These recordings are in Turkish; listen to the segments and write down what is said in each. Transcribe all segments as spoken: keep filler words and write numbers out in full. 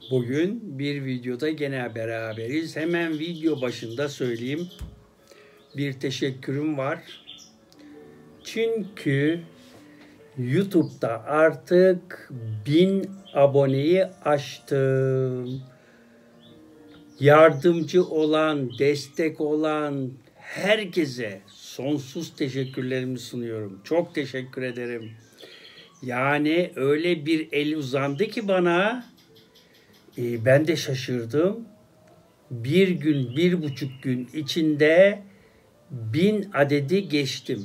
Bugün bir videoda gene beraberiz. Hemen video başında söyleyeyim. Bir teşekkürüm var. Çünkü YouTube'da artık bin aboneyi aştım. Yardımcı olan, destek olan herkese sonsuz teşekkürlerimi sunuyorum. Çok teşekkür ederim. Yani öyle bir el uzandı ki bana, e, ben de şaşırdım. Bir gün, bir buçuk gün içinde bin adedi geçtim.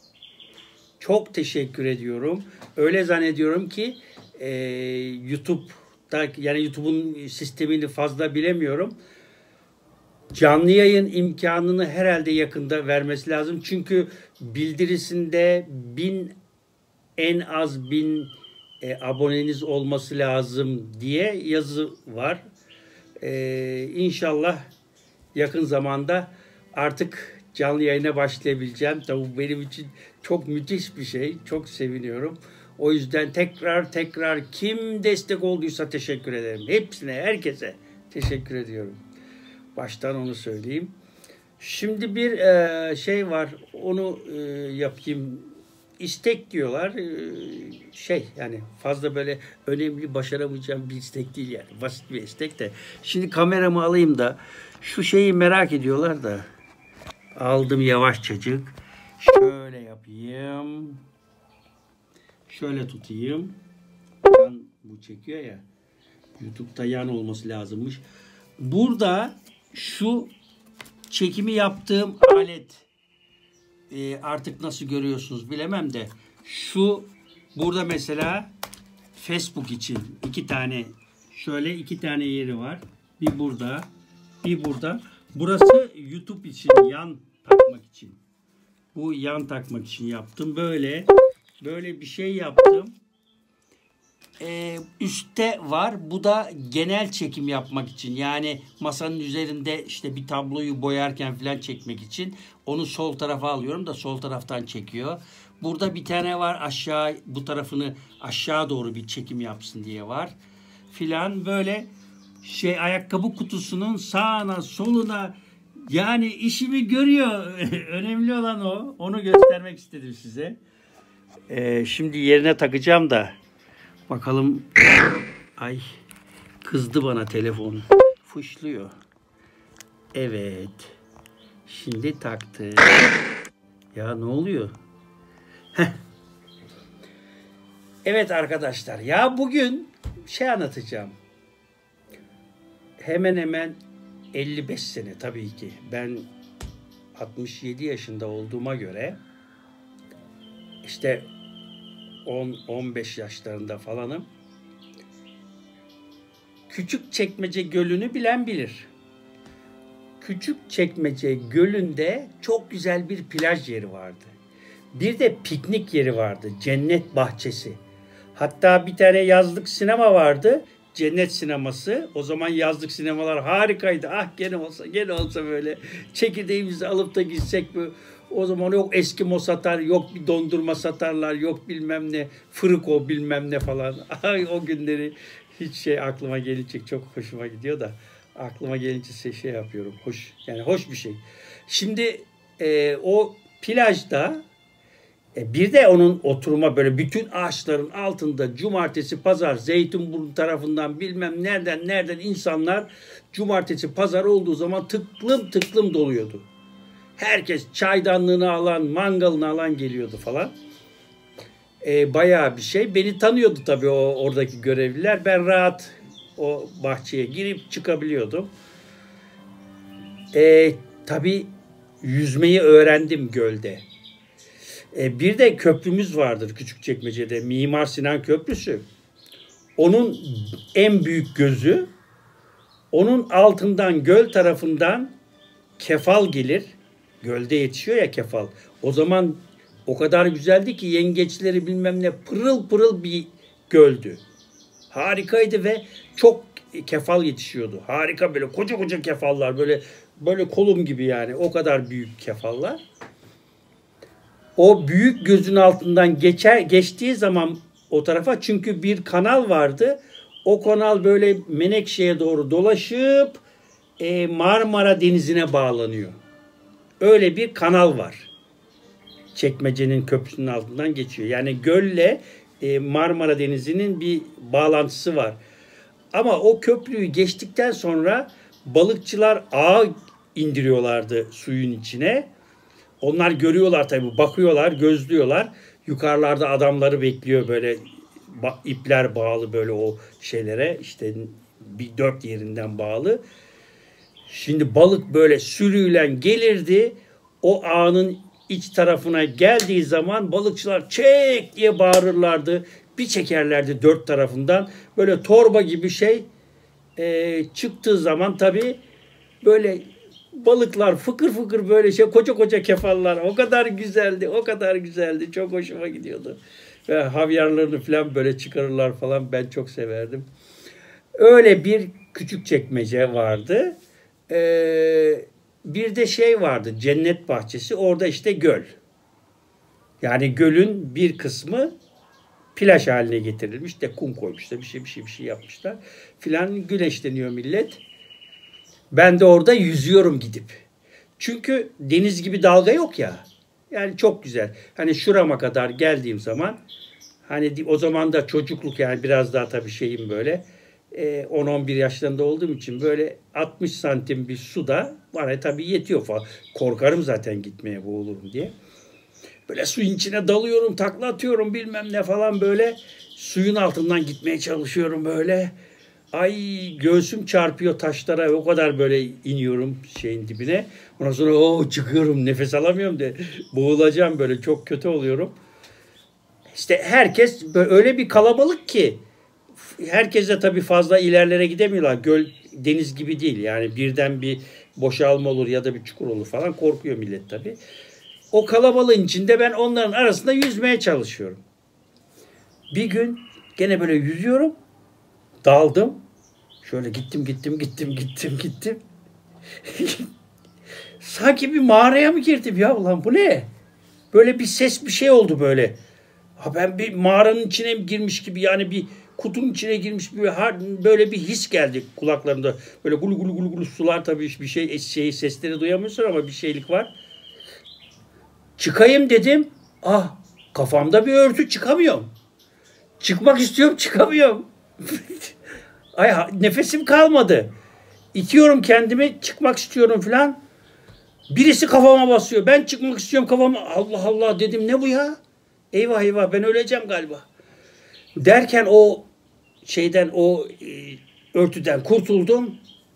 Çok teşekkür ediyorum. Öyle zannediyorum ki e, YouTube'da, yani YouTube'un sistemini fazla bilemiyorum. Canlı yayın imkanını herhalde yakında vermesi lazım. Çünkü bildirisinde bin en az bin e, aboneniz olması lazım diye yazı var. E, İnşallah yakın zamanda artık canlı yayına başlayabileceğim. Tabii benim için çok müthiş bir şey. Çok seviniyorum. O yüzden tekrar tekrar kim destek olduysa teşekkür ederim. Hepsine, herkese teşekkür ediyorum. Baştan onu söyleyeyim. Şimdi bir e, şey var. Onu e, yapayım. İstek diyorlar. E, şey yani fazla böyle önemli, başaramayacağım bir istek değil yani. Basit bir istek de. Şimdi kameramı alayım da şu şeyi merak ediyorlar da. Aldım yavaşçacık. Şöyle yapayım. Şöyle tutayım. Yan bu çekiyor ya. YouTube'da yan olması lazımmış. Burada şu çekimi yaptığım alet, e, artık nasıl görüyorsunuz bilemem de, şu burada mesela Facebook için iki tane, şöyle iki tane yeri var. Bir burada, bir burada. Burası YouTube için, yan takmak için. Bu yan takmak için yaptım. Böyle böyle bir şey yaptım. Ee, üstte var. Bu da genel çekim yapmak için. Yani masanın üzerinde işte bir tabloyu boyarken falan çekmek için. Onu sol tarafa alıyorum da sol taraftan çekiyor. Burada bir tane var, aşağı, bu tarafını aşağı doğru bir çekim yapsın diye var. Filan böyle şey, ayakkabı kutusunun sağına soluna, yani işimi görüyor. Önemli olan o. Onu göstermek istedim size. Ee, şimdi yerine takacağım da. Bakalım. Ay, kızdı bana telefon. Fışlıyor. Evet. Şimdi taktı. Ya ne oluyor? Heh. Evet arkadaşlar. Ya bugün şey anlatacağım. Hemen hemen elli beş sene tabii ki. Ben altmış yedi yaşında olduğuma göre işte on on beş yaşlarında falanım. Küçükçekmece Gölü'nü bilen bilir. Küçükçekmece Gölü'nde çok güzel bir plaj yeri vardı. Bir de piknik yeri vardı. Cennet Bahçesi. Hatta bir tane yazlık sinema vardı. Cennet Sineması. O zaman yazlık sinemalar harikaydı. Ah gene olsa, gene olsa böyle çekirdeğimizi alıp da gitsek mi? O zaman yok Eskimo satar, yok bir dondurma satarlar, yok bilmem ne, Fırıko bilmem ne falan. Ay o günleri hiç şey aklıma gelecek, çok hoşuma gidiyor da aklıma gelince şey, şey yapıyorum. Hoş, yani hoş bir şey. Şimdi e, o plajda e, bir de onun oturma, böyle bütün ağaçların altında cumartesi pazar Zeytinburnu tarafından bilmem nereden nereden insanlar cumartesi pazar olduğu zaman tıklım tıklım doluyordu. Herkes çaydanlığını alan, mangalını alan geliyordu falan. E, bayağı bir şey. Beni tanıyordu tabii o oradaki görevliler. Ben rahat o bahçeye girip çıkabiliyordum. E, tabii yüzmeyi öğrendim gölde. E, bir de köprümüz vardır Küçükçekmece'de. Mimar Sinan Köprüsü. Onun en büyük gözü, onun altından göl tarafından kefal gelir. Gölde yetişiyor ya kefal. O zaman o kadar güzeldi ki yengeçleri bilmem ne, pırıl pırıl bir göldü. Harikaydı ve çok kefal yetişiyordu. Harika, böyle koca koca kefallar, böyle böyle kolum gibi, yani o kadar büyük kefallar. O büyük gözün altından geçer geçtiği zaman o tarafa, çünkü bir kanal vardı. O kanal böyle Menekşe'ye doğru dolaşıp e, Marmara Denizi'ne bağlanıyor. Öyle bir kanal var. Çekmece'nin köprüsünün altından geçiyor. Yani gölle e, Marmara Denizi'nin bir bağlantısı var. Ama o köprüyü geçtikten sonra balıkçılar ağ indiriyorlardı suyun içine. Onlar görüyorlar tabii, bakıyorlar, gözlüyorlar. Yukarılarda adamları bekliyor böyle, ipler bağlı böyle o şeylere, işte bir dört yerinden bağlı. Şimdi balık böyle sürüyle gelirdi. O ağının iç tarafına geldiği zaman balıkçılar çek diye bağırırlardı. Bir çekerlerdi dört tarafından. Böyle torba gibi şey e, çıktığı zaman tabii böyle balıklar fıkır fıkır böyle şey, koca koca kefallar, o kadar güzeldi, o kadar güzeldi. Çok hoşuma gidiyordu. Ve havyarlarını falan böyle çıkarırlar falan, ben çok severdim. Öyle bir küçük çekmece vardı. Ee, bir de şey vardı, Cennet Bahçesi, orada işte göl. Yani gölün bir kısmı plaj haline getirilmiş, işte kum koymuşlar, bir şey bir şey bir şey yapmışlar filan, güneşleniyor millet. Ben de orada yüzüyorum gidip. Çünkü deniz gibi dalga yok ya. Yani çok güzel. Hani şurama kadar geldiğim zaman, hani o zaman da çocukluk, yani biraz daha tabii şeyim böyle on on bir yaşlarında olduğum için böyle altmış santim bir suda bana tabii yetiyor falan. Korkarım zaten gitmeye, boğulurum diye. Böyle suyun içine dalıyorum, takla atıyorum bilmem ne falan, böyle suyun altından gitmeye çalışıyorum böyle. Ay, göğsüm çarpıyor taşlara, o kadar böyle iniyorum şeyin dibine. Ondan sonra o çıkıyorum, nefes alamıyorum de boğulacağım, böyle çok kötü oluyorum. İşte herkes böyle, öyle bir kalabalık ki herkes de tabii fazla ilerlere gidemiyorlar. Göl deniz gibi değil yani, birden bir boşalma olur ya da bir çukur olur falan, korkuyor millet tabii. O kalabalığın içinde ben onların arasında yüzmeye çalışıyorum. Bir gün gene böyle yüzüyorum. Daldım. Şöyle gittim gittim gittim gittim gittim. Sanki bir mağaraya mı girdim ya, ulan bu ne? Böyle bir ses, bir şey oldu böyle. Ha, ben bir mağaranın içine mi girmiş gibi, yani bir kutunun içine girmiş gibi, böyle bir his geldi kulaklarımda. Böyle gulu gulu gulu gulu sular, tabii bir şey, şey sesleri duyamıyorsun ama bir şeylik var. Çıkayım dedim. Ah, kafamda bir örtü, çıkamıyorum. Çıkmak istiyorum, çıkamıyorum. Ay, nefesim kalmadı. İtiyorum kendimi, çıkmak istiyorum falan. Birisi kafama basıyor. Ben çıkmak istiyorum, kafama. Allah Allah dedim, ne bu ya? Eyvah eyvah, ben öleceğim galiba. Derken o şeyden, o e, örtüden kurtuldum.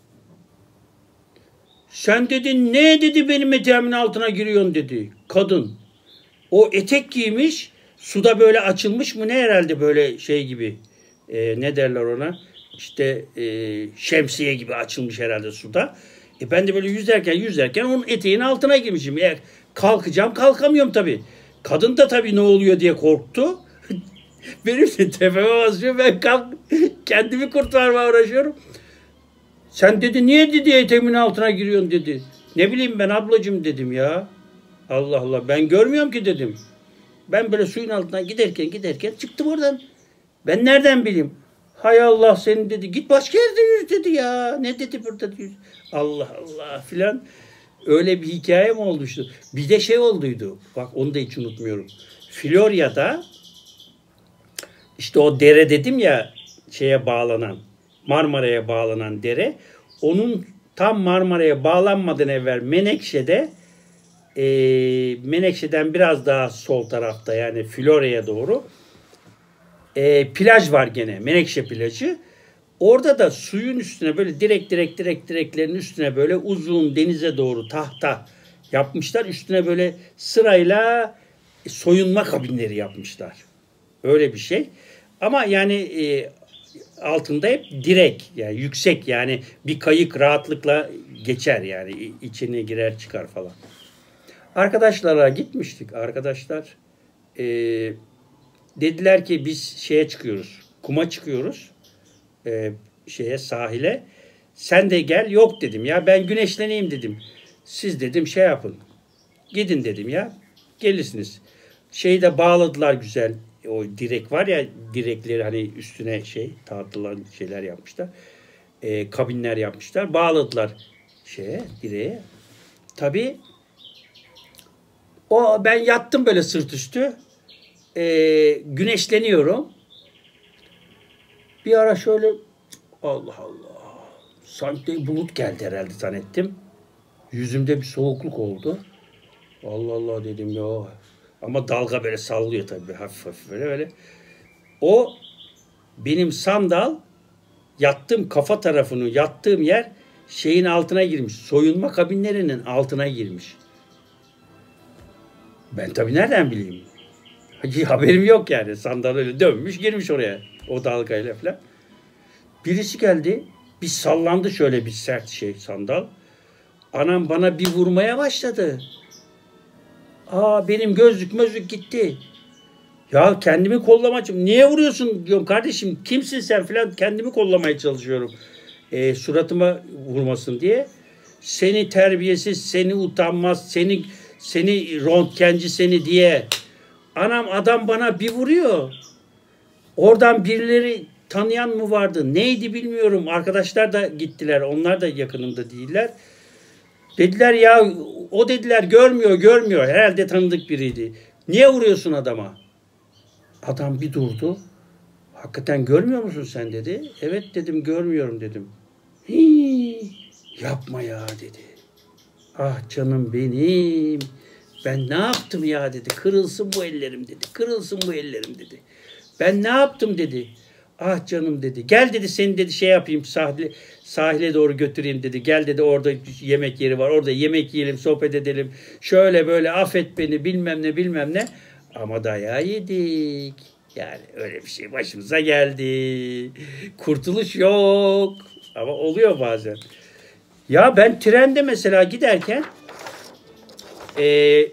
Sen dedi, ne dedi benim eteğimin altına giriyorsun dedi. Kadın. O etek giymiş. Suda böyle açılmış mı ne herhalde, böyle şey gibi. E, ne derler ona? İşte e, şemsiye gibi açılmış herhalde suda. E ben de böyle yüzerken yüzerken onun eteğinin altına girmişim. Eğer kalkacağım, kalkamıyorum tabii. Kadın da tabii ne oluyor diye korktu. Benim de tepeme basıyor. Ben kalk, kendimi kurtarmaya uğraşıyorum. Sen dedi, niye dedi eteğimin altına giriyorsun dedi. Ne bileyim ben ablacığım dedim ya. Allah Allah, ben görmüyorum ki dedim. Ben böyle suyun altından giderken giderken çıktım oradan. Ben nereden bileyim? Hay Allah senin dedi. Git başka yerde yüz dedi ya. Ne dedi burada yüz. Allah Allah filan. Öyle bir hikaye mi olmuştu? Bir de şey olduydu. Bak onu da hiç unutmuyorum. Florya'da işte o dere dedim ya, şeye bağlanan, Marmara'ya bağlanan dere. Onun tam Marmara'ya bağlanmadan evvel Menekşe'de, e, Menekşe'den biraz daha sol tarafta, yani Florya'ya doğru e, plaj var gene, Menekşe plajı. Orada da suyun üstüne böyle direkt direkt direkt direklerin üstüne böyle uzun, denize doğru tahta yapmışlar. Üstüne böyle sırayla soyunma kabinleri yapmışlar. Öyle bir şey. Ama yani e, altında hep direk, yani yüksek, yani bir kayık rahatlıkla geçer, yani içine girer çıkar falan. Arkadaşlarla gitmiştik. Arkadaşlar e, dediler ki biz şeye çıkıyoruz, kuma çıkıyoruz, e, şeye, sahile. Sen de gel. Yok dedim ya, ben güneşleneyim dedim. Siz dedim şey yapın, gidin dedim ya, gelirsiniz. Şeyi de bağladılar güzel. o direk var ya, direkleri hani üstüne şey tahtalan şeyler yapmışlar. E, kabinler yapmışlar. Bağladılar şeye, direğe. Tabii o ben yattım böyle sırt üstü. E, güneşleniyorum. Bir ara şöyle Allah Allah. Sanki bulut geldi herhalde zannettim. Yüzümde bir soğukluk oldu. Allah Allah dedim ya. Ama dalga böyle sallıyor tabii hafif hafif böyle böyle. O benim sandal yattığım kafa tarafını yattığım yer şeyin altına girmiş. Soyunma kabinlerinin altına girmiş. Ben tabii nereden bileyim? Haberim yok yani. Sandal öyle dönmüş girmiş oraya. O dalgayla falan. Birisi geldi. Bir sallandı şöyle bir sert şey sandal. Anam bana bir vurmaya başladı. Aa benim gözlük mözlük gitti. Ya kendimi kollamacım. Niye vuruyorsun diyorum kardeşim. Kimsin sen falan. Kendimi kollamaya çalışıyorum. E, suratıma vurmasın diye. Seni terbiyesiz, seni utanmaz, seni seni röntgenci seni diye. Anam adam bana bir vuruyor. Oradan birileri tanıyan mı vardı? Neydi bilmiyorum. Arkadaşlar da gittiler. Onlar da yakınımda değiller. Dediler ya o dediler görmüyor görmüyor. Herhalde tanıdık biriydi. Niye vuruyorsun adama? Adam bir durdu. Hakikaten görmüyor musun sen dedi. Evet dedim görmüyorum dedim. Hii, yapma ya dedi. Ah canım benim. Ben ne yaptım ya dedi. Kırılsın bu ellerim dedi. Kırılsın bu ellerim dedi. Ben ne yaptım dedi. Ah canım dedi. Gel dedi seni dedi şey yapayım sahile, sahile doğru götüreyim dedi. Gel dedi orada yemek yeri var. Orada yemek yiyelim sohbet edelim. Şöyle böyle affet beni bilmem ne bilmem ne. Ama dayağı yedik. Yani öyle bir şey başımıza geldi. Kurtuluş yok. Ama oluyor bazen. Ya ben trende mesela giderken e,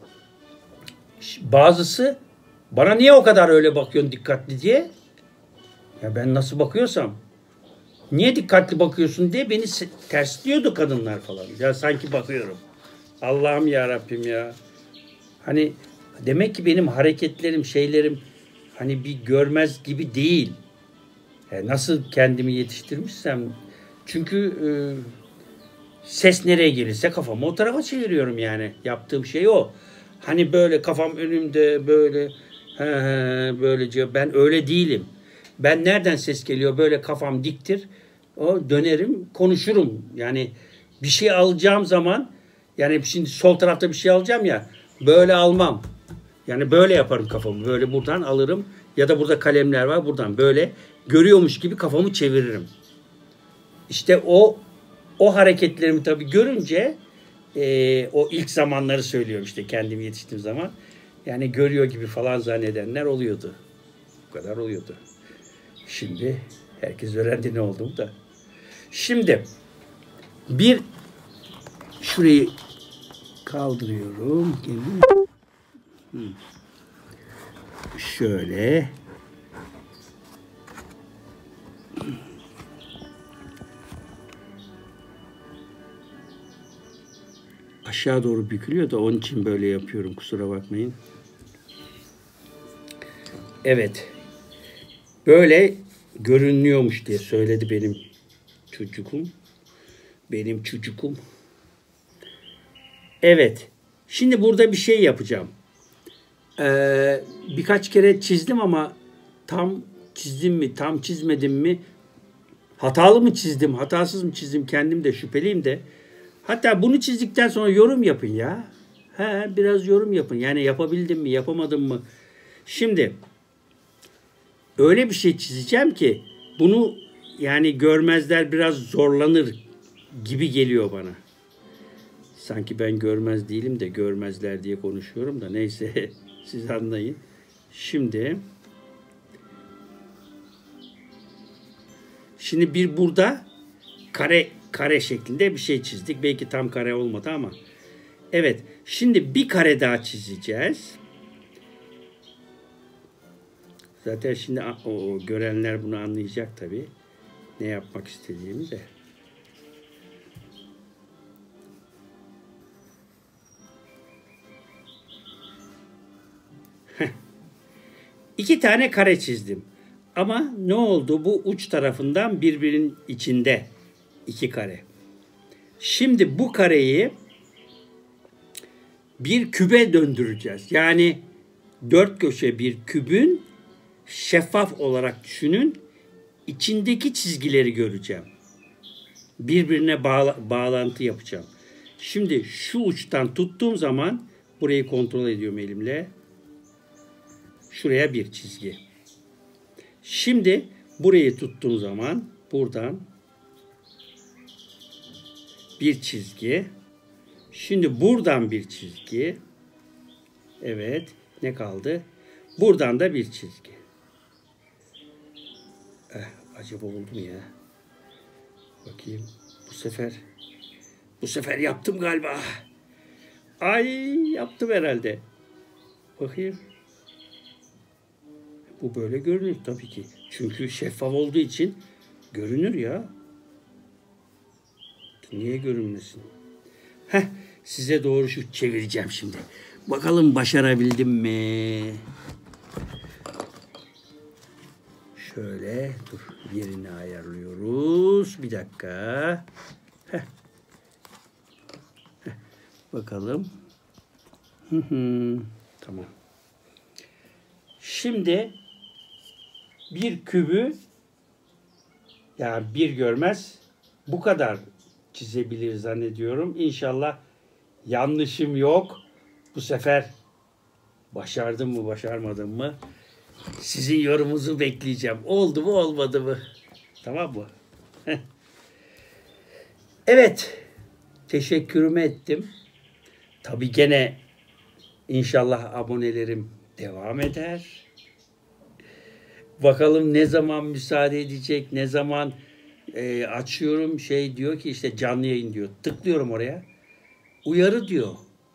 bazısı bana niye o kadar öyle bakıyorsun dikkatli diye. Ya ben nasıl bakıyorsam niye dikkatli bakıyorsun diye beni tersliyordu kadınlar falan. Ya sanki bakıyorum. Allah'ım ya Rabbim ya. Hani demek ki benim hareketlerim, şeylerim hani bir görmez gibi değil. Yani nasıl kendimi yetiştirmişsem çünkü e, ses nereye gelirse kafamı o tarafa çeviriyorum yani. Yaptığım şey o. Hani böyle kafam önümde böyle he he, böylece ben öyle değilim. Ben nereden ses geliyor böyle kafam diktir. O dönerim konuşurum. Yani bir şey alacağım zaman yani şimdi sol tarafta bir şey alacağım ya böyle almam. Yani böyle yaparım kafamı. Böyle buradan alırım ya da burada kalemler var buradan böyle görüyormuş gibi kafamı çeviririm. İşte o o hareketlerimi tabii görünce e, o ilk zamanları söylüyorum işte kendimi yetiştiğim zaman. Yani görüyor gibi falan zannedenler oluyordu. Bu kadar oluyordu. Şimdi herkes öğrendi ne olduğumu da. Şimdi bir şurayı kaldırıyorum. Hmm. Şöyle. Aşağı doğru bükülüyor da onun için böyle yapıyorum. Kusura bakmayın. Evet. Böyle görünüyormuş diye söyledi benim çocukum. Benim çocukum. Evet. Şimdi burada bir şey yapacağım. Ee, birkaç kere çizdim ama tam çizdim mi, tam çizmedim mi? Hatalı mı çizdim, hatasız mı çizdim kendim de şüpheliyim de. Hatta bunu çizdikten sonra yorum yapın ya. He, biraz yorum yapın. Yani yapabildim mi, yapamadım mı? Şimdi öyle bir şey çizeceğim ki bunu yani görmezler biraz zorlanır gibi geliyor bana. Sanki ben görmez değilim de görmezler diye konuşuyorum da neyse siz anlayın. Şimdi şimdi bir burada kare kare şeklinde bir şey çizdik. Belki tam kare olmadı ama. Evet. Şimdi bir kare daha çizeceğiz. Zaten şimdi o, o görenler bunu anlayacak tabii. Ne yapmak istediğimi de. İki tane kare çizdim. Ama ne oldu? Bu uç tarafından birbirinin içinde iki kare. Şimdi bu kareyi bir kübe döndüreceğiz. Yani dört köşe bir kübün şeffaf olarak düşünün. İçindeki çizgileri göreceğim. Birbirine bağla bağlantı yapacağım. Şimdi şu uçtan tuttuğum zaman burayı kontrol ediyorum elimle. Şuraya bir çizgi. Şimdi burayı tuttuğum zaman buradan bir çizgi. Şimdi buradan bir çizgi. Evet. Ne kaldı? Buradan da bir çizgi. Eh, acaba oldu mu ya? Bakayım. Bu sefer bu sefer yaptım galiba. Ay, yaptım herhalde. Bakayım. Bu böyle görünür tabii ki. Çünkü şeffaf olduğu için görünür ya. Niye görünmesin? Heh, size doğru şu çevireceğim şimdi. Bakalım başarabildim mi? Şöyle dur, yerini ayarlıyoruz. Bir dakika. Heh. Heh. Bakalım. Hı hı. Tamam. Şimdi bir kübü, yani bir görmez bu kadar çizebilir zannediyorum. İnşallah yanlışım yok. Bu sefer başardım mı başarmadım mı? Sizin yorumunuzu bekleyeceğim. Oldu mu olmadı mı? Tamam mı? Evet. Teşekkürümü ettim. Tabii gene inşallah abonelerim devam eder. Bakalım ne zaman müsaade edecek, ne zaman e, açıyorum, şey diyor ki işte canlı yayın diyor. Tıklıyorum oraya. Uyarı diyor.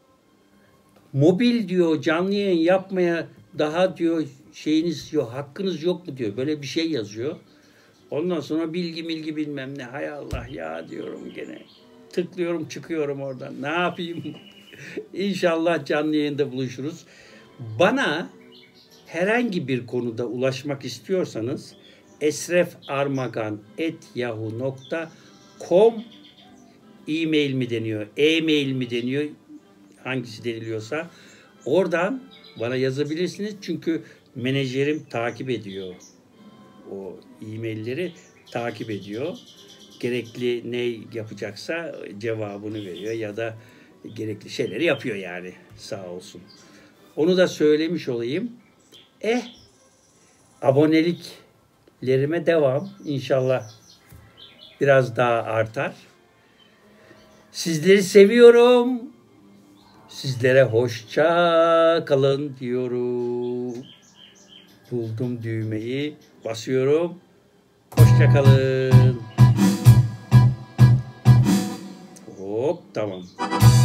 Mobil diyor, canlı yayın yapmaya daha diyor şeyiniz yok, hakkınız yok mu diyor. Böyle bir şey yazıyor. Ondan sonra bilgi milgi bilmem ne. Hay Allah ya diyorum gene. Tıklıyorum, çıkıyorum oradan. Ne yapayım? İnşallah canlı yayında buluşuruz. Bana herhangi bir konuda ulaşmak istiyorsanız esrefarmagan at yahoo nokta com e-mail mi deniyor, e-mail mi deniyor, hangisi deniliyorsa oradan bana yazabilirsiniz. Çünkü menajerim takip ediyor. O e-mailleri takip ediyor. Gerekli ne yapacaksa cevabını veriyor ya da gerekli şeyleri yapıyor yani. Sağ olsun. Onu da söylemiş olayım. Eh, aboneliklerime devam. İnşallah biraz daha artar. Sizleri seviyorum. Sizlere hoşça kalın diyorum. Buldum düğmeyi. Basıyorum. Hoşça kalın. Hop, tamam.